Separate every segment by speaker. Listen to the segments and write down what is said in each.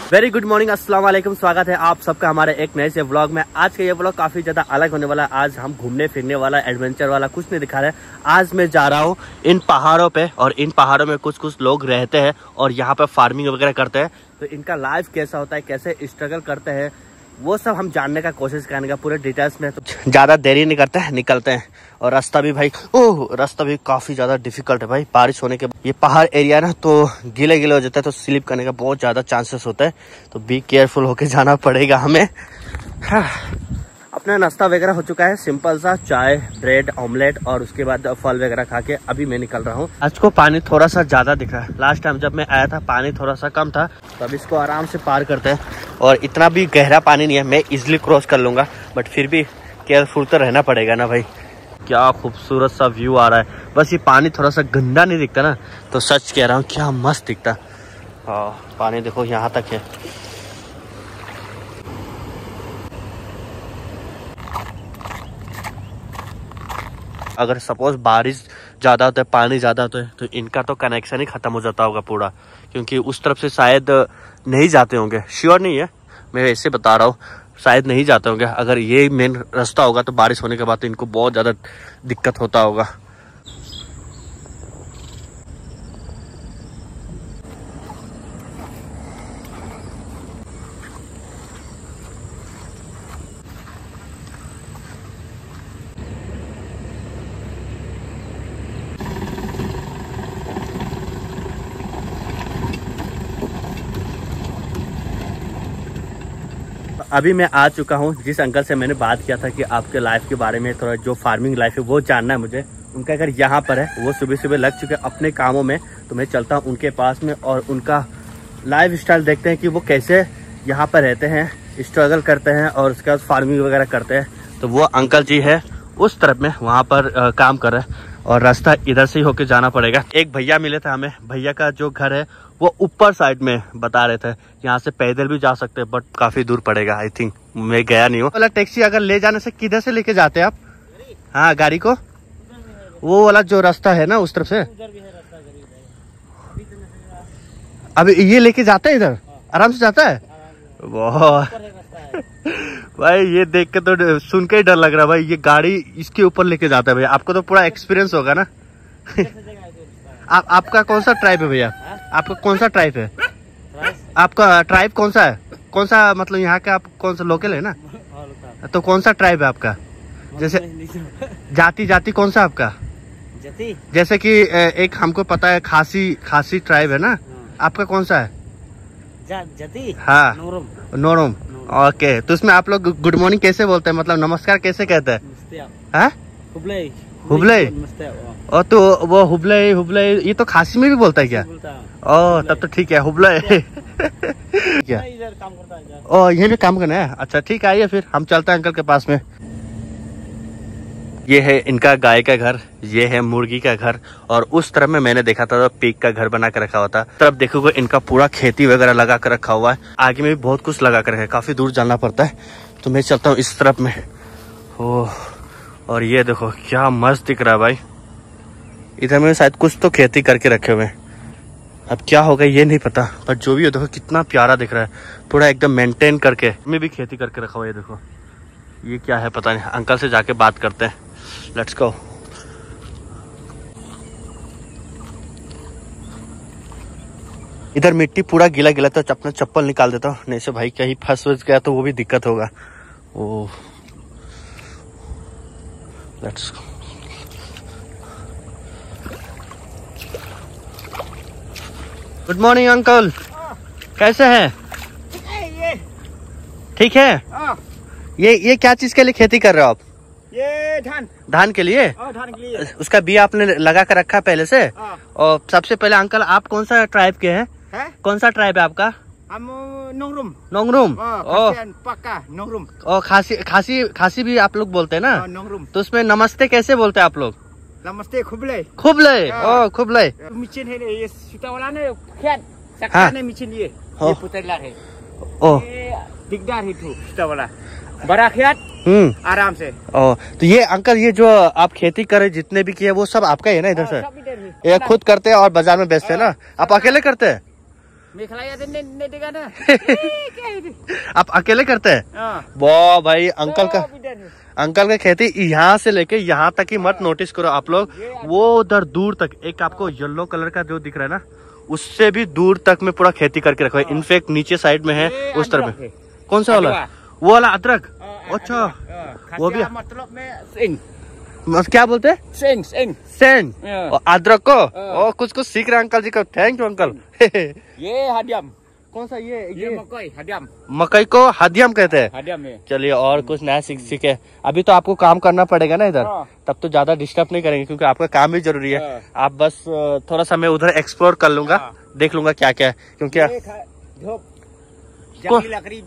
Speaker 1: Very good morning, अस्सलाम वालेकुम। स्वागत है आप सबका हमारे एक नए से व्लॉग में। आज का ये व्लॉग काफी ज्यादा अलग होने वाला है। आज हम घूमने फिरने वाला, एडवेंचर वाला कुछ नहीं दिखा रहे। आज मैं जा रहा हूँ इन पहाड़ों पे, और इन पहाड़ों में कुछ कुछ लोग रहते हैं और यहाँ पे फार्मिंग वगैरह करते हैं। तो इनका लाइफ कैसा होता है, कैसे स्ट्रगल करते हैं, वो सब हम जानने का कोशिश करने का पूरे डिटेल्स में। तो ज्यादा देरी नहीं करते हैं, निकलते हैं। और रास्ता भी भाई, रास्ता भी काफी ज्यादा डिफिकल्ट है भाई। बारिश होने के ये पहाड़ एरिया ना, तो गीले गीले हो जाता है, तो स्लिप करने का बहुत ज्यादा चांसेस होता है। तो बी केयरफुल होके जाना पड़ेगा हमें। अपना नाश्ता वगैरह हो चुका है, सिंपल सा चाय, ब्रेड, ऑमलेट और उसके बाद फल वगैरह खा के अभी मैं निकल रहा हूँ। आज को पानी थोड़ा सा ज्यादा दिख रहा है। लास्ट टाइम जब मैं आया था पानी थोड़ा सा कम था। तो अब इसको आराम से पार करते हैं। और इतना भी गहरा पानी नहीं है, मैं इजिली क्रॉस कर लूंगा, बट फिर भी केयरफुल तो रहना पड़ेगा ना भाई। क्या खूबसूरत सा व्यू आ रहा है। बस ये पानी थोड़ा सा गंदा नहीं दिखता ना, तो सच कह रहा हूँ क्या मस्त दिखता। हाँ, पानी देखो यहाँ तक है। अगर सपोज बारिश ज्यादा होता है, पानी ज्यादा होता है, तो इनका तो कनेक्शन ही खत्म हो जाता होगा पूरा, क्योंकि उस तरफ से शायद नहीं जाते होंगे। श्योर नहीं है, मैं ऐसे बता रहा हूँ, शायद नहीं जाते होंगे। अगर ये मेन रास्ता होगा तो बारिश होने के बाद तो इनको बहुत ज्यादा दिक्कत होता होगा। अभी मैं आ चुका हूँ जिस अंकल से मैंने बात किया था कि आपके लाइफ के बारे में, थोड़ा जो फार्मिंग लाइफ है वो जानना है मुझे। उनका घर यहाँ पर है, वो सुबह सुबह लग चुके अपने कामों में। तो मैं चलता हूँ उनके पास में और उनका लाइफ स्टाइल देखते हैं कि वो कैसे यहाँ पर रहते हैं, स्ट्रगल करते हैं और उसके बाद फार्मिंग वगैरह करते हैं। तो वो अंकल जी है उस तरफ में, वहाँ पर काम कर रहे हैं और रास्ता इधर से ही होके जाना पड़ेगा। एक भैया मिले थे हमें, भैया का जो घर है वो ऊपर साइड में बता रहे थे। यहाँ से पैदल भी जा सकते हैं, बट काफी दूर पड़ेगा। आई थिंक मैं गया नहीं हूँ। वाला टैक्सी अगर ले जाने से किधर से लेके जाते हैं आप? हाँ, गाड़ी को वो वाला जो रास्ता है ना उस तरफ से। अब ये लेके जाता है, इधर आराम से जाता है। बहुत भाई, ये देख के तो सुन के ही डर लग रहा है भाई। ये गाड़ी इसके ऊपर लेके जाता है भैया। आपको तो पूरा एक्सपीरियंस होगा ना। आपका कौन सा ट्राइब है भैया? आपका कौन सा ट्राइब है? आपका ट्राइब कौन सा है? कौन सा, मतलब यहाँ का आप कौन सा लोकल है ना? तो कौन सा ट्राइब है आपका? जैसे जाति कौन सा आपका? जैसे कि एक हमको पता है खासी ट्राइब है ना, आपका कौन सा है?
Speaker 2: जाति? हाँ,
Speaker 1: नोरम। ओके, तो उसमें आप लोग गुड मॉर्निंग कैसे बोलते हैं, मतलब नमस्कार कैसे कहते हैं? हुबले। और तो वो हुबले ये तो खासी में भी बोलता है क्या? ओ, तब तो ठीक है, हुबले। क्या ओ, ये भी काम करना है? अच्छा ठीक है, आइए फिर हम चलते हैं अंकल के पास में। ये है इनका गाय का घर, ये है मुर्गी का घर, और उस तरफ में मैंने देखा था पिग का घर बना कर रखा हुआ था। तरफ देखोगे इनका पूरा खेती वगैरह लगा कर रखा हुआ है। आगे में भी बहुत कुछ लगा कर रखा है, काफी दूर जाना पड़ता है। तो मैं चलता हूँ इस तरफ में। ओह, और ये देखो क्या मस्त दिख रहा है भाई। इधर में शायद कुछ तो खेती करके रखे हुए हैं। अब क्या होगा ये नहीं पता, पर जो भी हो देखो कितना प्यारा दिख रहा है, पूरा एकदम मेंटेन करके। मैं भी खेती करके रखा हुआ है। देखो ये क्या है पता नहीं, अंकल से जाके बात करते हैं। Let's go. इधर मिट्टी पूरा गीला गीला, तो अपना चप्पल निकाल देता हूँ, नहीं से भाई कहीं फंस गया तो वो भी दिक्कत होगा। Oh, let's go. Good morning uncle, कैसे हैं? ठीक है। ये क्या चीज के लिए खेती कर रहे हो आप?
Speaker 2: ये
Speaker 1: धान के लिए?
Speaker 2: धान के लिए।
Speaker 1: उसका बिया आपने लगा कर रखा पहले से? और सबसे पहले अंकल आप कौन सा ट्राइब के हैं? कौन सा ट्राइब है आपका?
Speaker 2: हम नोंगरुम।
Speaker 1: पक्का नोंगरुम। और खासी भी आप लोग बोलते हैं ना?
Speaker 2: नोंगरुम।
Speaker 1: तो उसमें नमस्ते कैसे बोलते हैं आप लोग?
Speaker 2: नमस्ते खुबले।
Speaker 1: ओ खुबले।
Speaker 2: मिचिन है ये सीता वाला ने खेत सकता ने मिचिन ये पुतला है।
Speaker 1: ओ
Speaker 2: दिगदार है तो सीता वाला बड़ा खेत आराम से।
Speaker 1: ओ, तो ये अंकल ये जो आप खेती करे जितने भी किए वो सब आपका ही है ना इधर से? ये खुद करते हैं और बाजार में बेचते हैं ना? आप अकेले करते हैं? आप अकेले करते हैं? वाह भाई, अंकल का खेती यहाँ से लेके यहाँ तक ही मत नोटिस करो आप लोग, वो उधर दूर तक एक आपको येलो कलर का जो दिख रहा है ना, उससे भी दूर तक में पूरा खेती करके रखा है। इनफेक्ट नीचे साइड में है उस तरफ में। कौन सा वाला? वो वाला अदरक। अच्छा, वो भी
Speaker 2: मतलब में
Speaker 1: क्या बोलते हैं? सेंग। और अदरक को कुछ सीख रहे अंकल जी को। Thank you uncle.
Speaker 2: ये हदियम।
Speaker 1: कौन सा? ये
Speaker 2: मकई हदियम।
Speaker 1: मकई को हदियम कहते हैं।
Speaker 2: हदियम। चलिए,
Speaker 1: और कुछ नया सीखे। अभी तो आपको काम करना पड़ेगा ना इधर, तब तो ज्यादा डिस्टर्ब नहीं करेंगे क्योंकि आपका काम भी जरूरी है। आप बस थोड़ा सा मैं उधर एक्सप्लोर कर लूंगा, देख लूंगा क्या क्या है, क्योंकि
Speaker 2: लकड़ी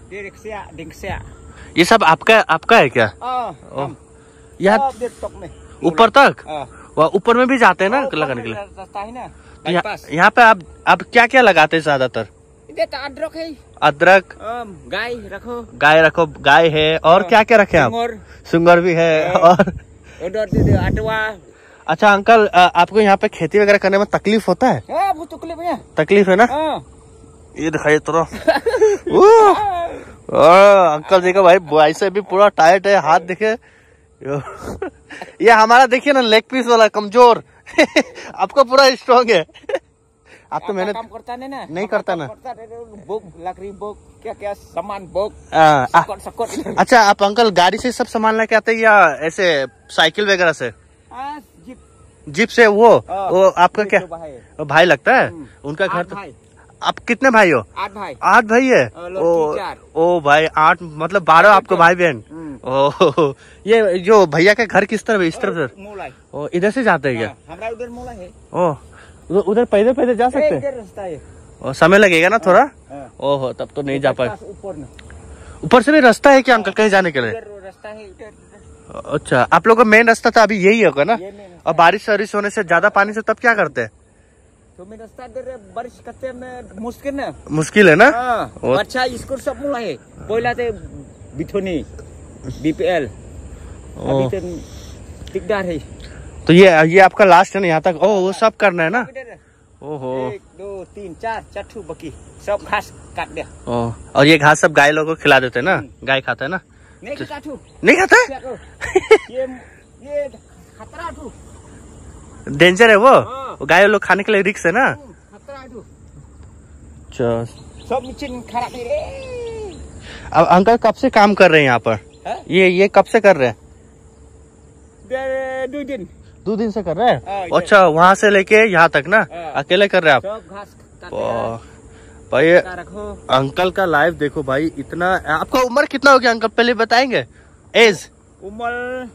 Speaker 1: ये सब आपका है क्या? यहाँ ऊपर तक? ऊपर में भी जाते हैं ना लगाने के लिए? यहाँ पे आप क्या क्या लगाते हैं ज्यादातर? अदरक, गाय रखो, गाय है, और क्या क्या रखे आप? सुंगर भी है, और अच्छा अंकल, आपको यहाँ पे खेती वगैरह करने में तकलीफ होता है? तकलीफ है ना? ये दिखाइए थोड़ा। अंकल जी का भाई से भी पूरा टाइट है, हाथ दिखे। ये हमारा देखिए ना, लेग पीस वाला कमजोर। आपका पूरा स्ट्रॉन्ग है। आप तो मेहनत
Speaker 2: काम करता
Speaker 1: नहीं करता ना?
Speaker 2: लकड़ी बोक, क्या सामान बोक, सकट।
Speaker 1: अच्छा, आप अंकल गाड़ी से सब सामान लेके आते हैं या ऐसे साइकिल वगैरह से? जीप से। वो आपका क्या भाई लगता है? उनका घर तो। आप कितने भाई हो? 8 भाई है। ओ भाई, 8 मतलब 12 आपको भाई बहन। ओ, ये जो भैया का घर किस तरफ है? इस तरफ से? इधर से जाते हैं क्या?
Speaker 2: हमारा उधर मोला है।
Speaker 1: उधर पैदल जा सकते हैं? और समय लगेगा ना थोड़ा? ओहो, तब तो नहीं जा पाए। ऊपर से भी रास्ता है क्या अंकल कहीं जाने के लिए?
Speaker 2: रास्ता है इधर।
Speaker 1: अच्छा, आप लोग का मेन रास्ता तो अभी यही होगा ना? और बारिश होने से ज्यादा पानी से तब क्या करते हैं?
Speaker 2: तो मेरा रास्ता बारिश करते में
Speaker 1: मुश्किल है ना?
Speaker 2: अच्छा, इसको सब मुला है। पहला ते बिथोनी बीपीएल, अभी तो दिक्कत है।
Speaker 1: तो ये आपका लास्ट है ना यहाँ तक? वो सब करना है ना? ओहो,
Speaker 2: 1 2 3 4 ठू बाकी सब घास काट दिया।
Speaker 1: और ये घास सब गाय लोगों को खिला देते हैं ना? गाय खाता है ना?
Speaker 2: नहीं
Speaker 1: खाता है?
Speaker 2: ये खतरा ठू
Speaker 1: डेंजर है वो गाय लोग खाने के लिए, रिक्स है ना?
Speaker 2: सब मशीन खराब है।
Speaker 1: अब अंकल कब से काम कर रहे हैं यहाँ पर? ये कब से कर रहे हैं? 2 दिन से कर रहे हैं। अच्छा, वहाँ से लेके यहाँ तक ना अकेले कर रहे हैं आप? भाई अंकल का लाइफ देखो भाई, इतना। आपका उम्र कितना हो गया अंकल, पहले बताएंगे? एज
Speaker 2: उम्र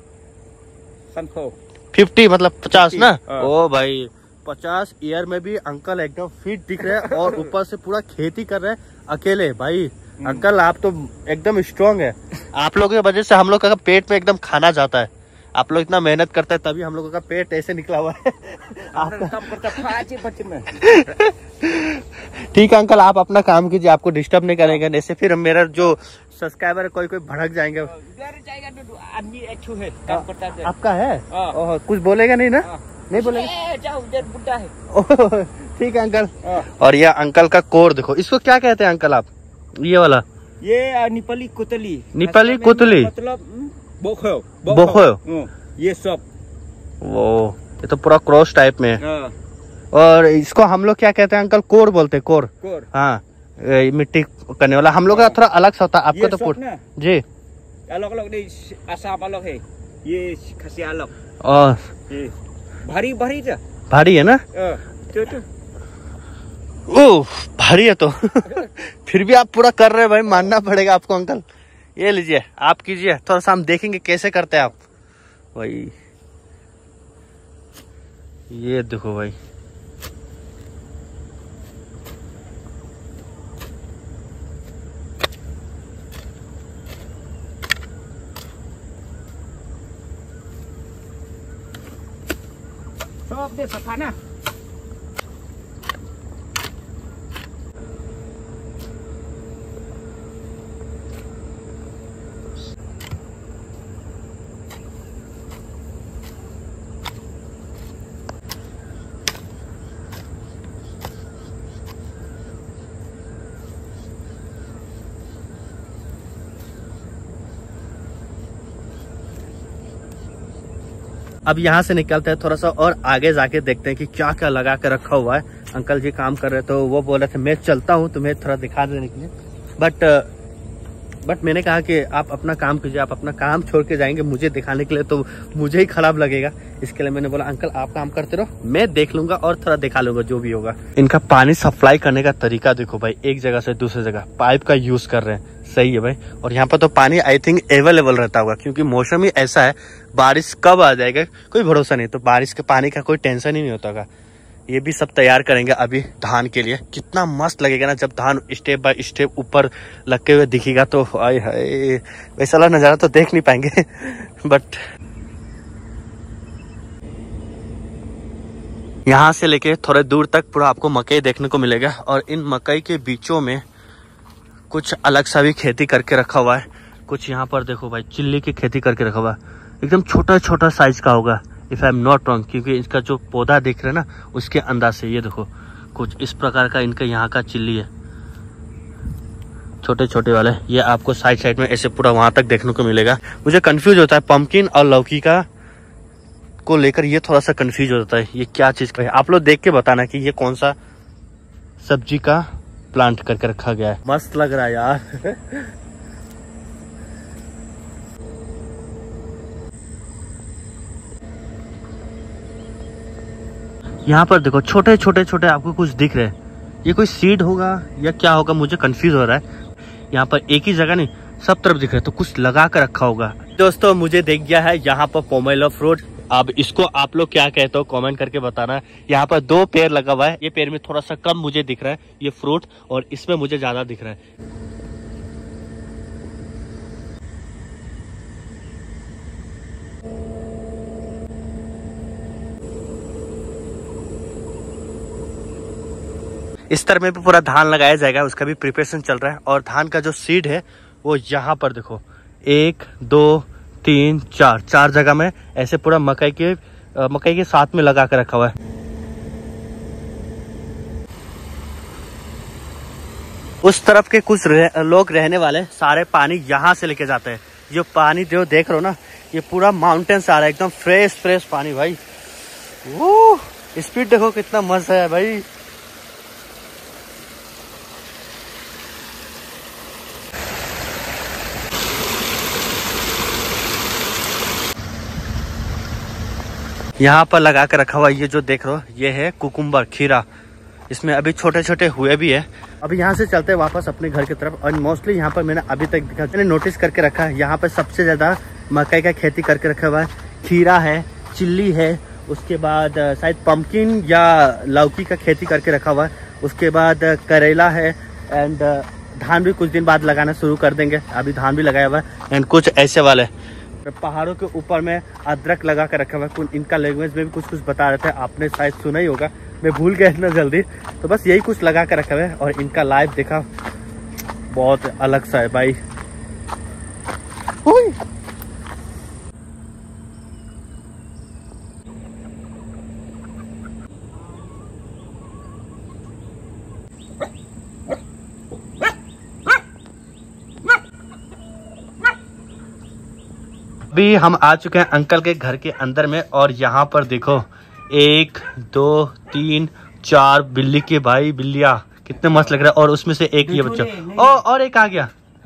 Speaker 1: 50 मतलब 50 ना? ओ भाई, 50 ईयर में भी अंकल एकदम फिट दिख रहे हैं, और ऊपर से पूरा खेती कर रहे हैं अकेले। भाई अंकल आप तो एकदम स्ट्रांग है। आप लोगों की वजह से हम लोग का पेट में एकदम खाना जाता है। आप लोग इतना मेहनत करते हैं तभी हम लोगों का पेट ऐसे निकला हुआ है। ठीक है अंकल, आप अपना काम कीजिए, आपको डिस्टर्ब नहीं करेंगे, ऐसे फिर मेरा जो सब्सक्राइबर कोई भड़क जाएंगे। आपका है? कुछ बोलेगा नहीं ना? नहीं बोलेगा? ठीक है अंकल। और ये अंकल का कोर देखो, इसको क्या कहते हैं अंकल आप? ये वाला?
Speaker 2: ये निपली कुतली।
Speaker 1: निपली कुतली
Speaker 2: मतलब बोखो। ये सब
Speaker 1: वो, ये तो पूरा क्रॉस टाइप में है। और इसको हम लोग क्या कहते हैं अंकल? कोर बोलते हैं। कोर। हाँ, मिट्टी करने वाला। हम लोग का थोड़ा अलग सा होता है, आपका तो जी
Speaker 2: अलग अलग। आसाम अलग है, ये खसी अलग।
Speaker 1: और भारी है ना? ओह, भारी है तो। फिर भी आप पूरा कर रहे हैं भाई, मानना पड़ेगा आपको अंकल। ये लीजिए, आप कीजिए, थोड़ा सा हम देखेंगे कैसे करते हैं आप। भाई ये देखो भाई,
Speaker 2: सब दे सफा ना।
Speaker 1: अब यहाँ से निकलते हैं, थोड़ा सा और आगे जाके देखते हैं कि क्या क्या लगा के रखा हुआ है। अंकल जी काम कर रहे तो वो बोल रहे थे मैं चलता हूँ तुम्हें थोड़ा दिखा देने के लिए, बट मैंने कहा कि आप अपना काम कीजिए, आप अपना काम छोड़ के जाएंगे मुझे दिखाने के लिए तो मुझे ही खराब लगेगा। इसके लिए मैंने बोला अंकल आप काम करते रहो, मैं देख लूंगा और थोड़ा दिखा लूंगा जो भी होगा। इनका पानी सप्लाई करने का तरीका देखो भाई, एक जगह से दूसरी जगह पाइप का यूज कर रहे हैं, सही है भाई। और यहाँ पर तो पानी आई थिंक अवेलेबल रहता होगा क्योंकि मौसम ही ऐसा है, बारिश कब आ जाएगा कोई भरोसा नहीं, तो बारिश के पानी का कोई टेंशन ही नहीं होता होगा। ये भी सब तैयार करेंगे अभी धान के लिए। कितना मस्त लगेगा ना जब धान स्टेप बाय स्टेप ऊपर लगे हुए दिखेगा, तो आय हाय वैसा वाला नजारा तो देख नहीं पाएंगे बट यहाँ से लेके थोड़े दूर तक पूरा आपको मकई देखने को मिलेगा। और इन मकई के बीचों में कुछ अलग सा भी खेती करके रखा हुआ है। कुछ यहाँ पर देखो भाई चिल्ली की खेती करके रखा हुआ है, एकदम छोटा छोटा साइज का होगा if I am not wrong, क्योंकि इसका जो पौधा दिख रहा है ना उसके अंदाज से। ये देखो कुछ इस प्रकार का इनका यहाँ का चिल्ली है, छोटे छोटे वाले। ये आपको साइड साइड में ऐसे पूरा वहां तक देखने को मिलेगा। मुझे कंफ्यूज होता है पंपकिन और लौकी का को लेकर, ये थोड़ा सा कंफ्यूज होता है ये क्या चीज का है। आप लोग देख के बताना कि ये कौन सा सब्जी का प्लांट करके रखा गया है। मस्त लग रहा है यार यहाँ पर देखो छोटे छोटे छोटे आपको कुछ दिख रहे हैं, ये कोई सीड होगा या क्या होगा, मुझे कंफ्यूज हो रहा है। यहाँ पर एक ही जगह नहीं सब तरफ दिख रहा है, तो कुछ लगा कर रखा होगा। दोस्तों मुझे दिख गया है यहाँ पर पोमेलो फ्रूट। अब इसको आप लोग क्या कहते हो कमेंट करके बताना। यहाँ पर 2 पेड़ लगा हुआ है, ये पेड़ में थोड़ा सा कम मुझे दिख रहा है ये फ्रूट, और इसमें मुझे ज्यादा दिख रहा है। इस तरह में भी पूरा धान लगाया जाएगा, उसका भी प्रिपरेशन चल रहा है। और धान का जो सीड है वो यहाँ पर देखो 1 2 3 4 जगह में ऐसे पूरा मकई के साथ में लगा कर रखा हुआ है। उस तरफ के कुछ लोग रहने वाले सारे पानी यहाँ से लेके जाते हैं। जो पानी जो देख रहे हो ना ये पूरा माउंटेन से आ रहा है, एकदम फ्रेश पानी भाई। वो स्पीड देखो कितना मस्त है भाई। यहाँ पर लगा कर रखा हुआ ये जो देख रहे हो ये है कुकुम्बर, खीरा। इसमें अभी छोटे छोटे हुए भी है। अभी यहाँ से चलते हैं वापस अपने घर की तरफ। और मोस्टली यहाँ पर मैंने अभी तक देखा, मैंने नोटिस करके रखा है यहाँ पर सबसे ज्यादा मकई का खेती करके रखा हुआ है। खीरा है, चिल्ली है, उसके बाद शायद पंपकिन या लौकी का खेती करके रखा हुआ है। उसके बाद करेला है एंड धान भी कुछ दिन बाद लगाना शुरू कर देंगे। अभी धान भी लगाया हुआ है एंड कुछ ऐसे वाले पहाड़ों के ऊपर में अदरक लगा कर रखा हुआ है। इनका लैंग्वेज में भी कुछ बता रहे थे, आपने शायद सुना ही होगा, मैं भूल गया इतना जल्दी। तो बस यही कुछ लगा कर रखा हुआ है। और इनका लाइफ देखा बहुत अलग सा है भाई। अभी हम आ चुके हैं अंकल के घर के अंदर में। और यहाँ पर देखो 1 2 3 4 बिल्ली के भाई बिल्लियाँ, कितने मस्त लग रहा है। और उसमें से एक ये बच्चा और एक आ गया।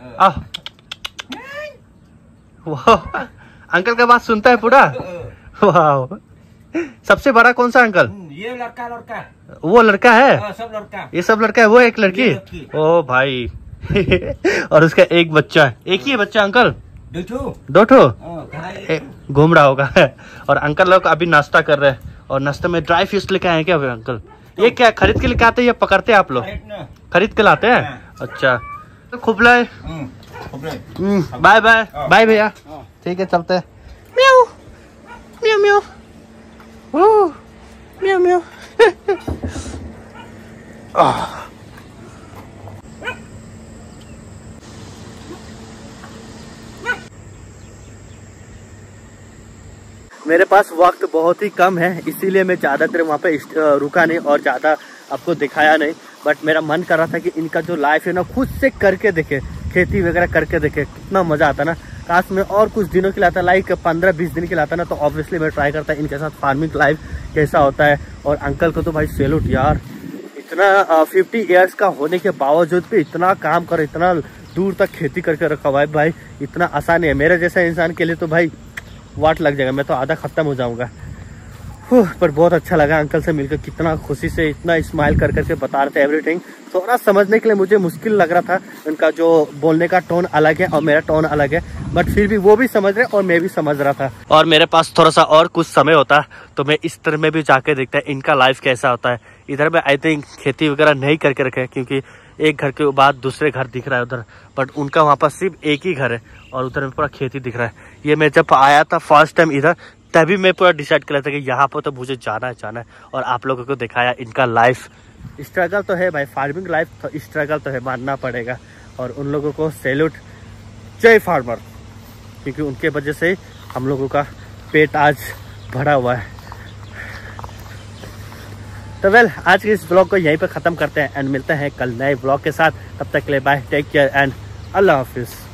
Speaker 1: अंकल का बात सुनता है पूरा। वाह, सबसे बड़ा कौन सा अंकल?
Speaker 2: ये लड़का
Speaker 1: वो लड़का है,
Speaker 2: सब लड़का,
Speaker 1: ये सब लड़का है, वो एक लड़की। ओ भाई और उसका एक बच्चा है। एक ही है बच्चा अंकल? 2 ठो घूम रहा होगा। और अंकल लोग अभी नाश्ता कर रहे हैं। और नाश्ते में ड्राई फिश लेके आए क्या अंकल? ये क्या खरीद के लेके आते हैं या पकड़ते हैं आप लोग? खरीद के लाते हैं। अच्छा तो खूब लाए। बाय बाय बाय भैया, ठीक है चलते हैं। म्याऊ म्याऊ म्याऊ म्याऊ म्याऊ। मेरे पास वक्त बहुत ही कम है, इसीलिए मैं ज़्यादा देर वहाँ पे रुका नहीं और ज़्यादा आपको दिखाया नहीं। बट मेरा मन कर रहा था कि इनका जो लाइफ है ना खुद से करके देखे, खेती वगैरह करके देखे, कितना मज़ा आता ना। काश मैं और कुछ दिनों के लिए आता, लाइक 15-20 दिन के लिए आता ना, तो ऑब्वियसली मैं ट्राई करता इनके साथ फार्मिंग लाइफ कैसा होता है। और अंकल को तो भाई सैल्यूट यार, इतना 50 ईयर्स का होने के बावजूद भी इतना काम कर, इतना दूर तक खेती करके रखा हुआ है भाई, इतना आसान नहीं है। मेरे जैसा इंसान के लिए तो भाई वाट लग जाएगा, मैं तो आधा खत्म हो जाऊंगा। पर बहुत अच्छा लगा अंकल से मिलकर, कितना खुशी से इतना स्माइल कर करके बता रहे थे एवरीथिंग। थोड़ा समझने के लिए मुझे मुश्किल लग रहा था, उनका जो बोलने का टोन अलग है और मेरा टोन अलग है, बट फिर भी वो भी समझ रहे और मैं भी समझ रहा था। और मेरे पास थोड़ा सा और कुछ समय होता तो मैं इस तरह में भी जाके देखता है इनका लाइफ कैसा होता है। इधर में आई थिंक खेती वगैरह नहीं करके रखे, क्योंकि एक घर के बाद दूसरे घर दिख रहा है उधर, बट उनका वहाँ पर सिर्फ एक ही घर है और उधर में पूरा खेती दिख रहा है। ये मैं जब आया था फर्स्ट टाइम इधर, तभी मैं पूरा डिसाइड कर रहा था कि यहाँ पर तो मुझे जाना है और आप लोगों को दिखाया इनका लाइफ। स्ट्रगल तो है भाई, फार्मिंग लाइफ तो स्ट्रगल तो है, मानना पड़ेगा। और उन लोगों को सैल्यूट, जय फार्मर, क्योंकि उनके वजह से हम लोगों का पेट आज भरा हुआ है। तो वेल, आज के इस ब्लॉग को यहीं पर ख़त्म करते हैं एंड मिलते हैं कल नए ब्लॉग के साथ। तब तक के लिए बाय, टेक केयर एंड अल्लाह हाफिज़।